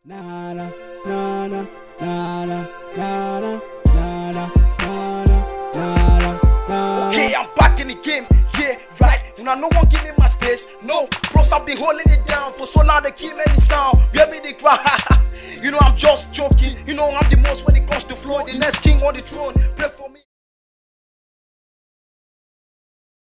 Na na na na na na na na na na na na. Okay, I'm back in the game, yeah, right. Now no one give me my space, no. Plus I've been holding it down for so long they keep any sound. Hear me they cry, you know I'm just joking. You know I'm the most when it comes to flow. The next king on the throne, pray for me.